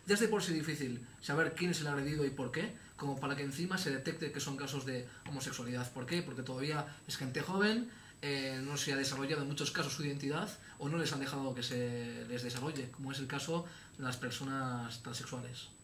Ya es de por sí difícil saber quién es el agredido y por qué, como para que encima se detecte que son casos de homosexualidad. ¿Por qué? Porque todavía es gente joven, no se ha desarrollado en muchos casos su identidad o no les han dejado que se les desarrolle, como es el caso de las personas transexuales.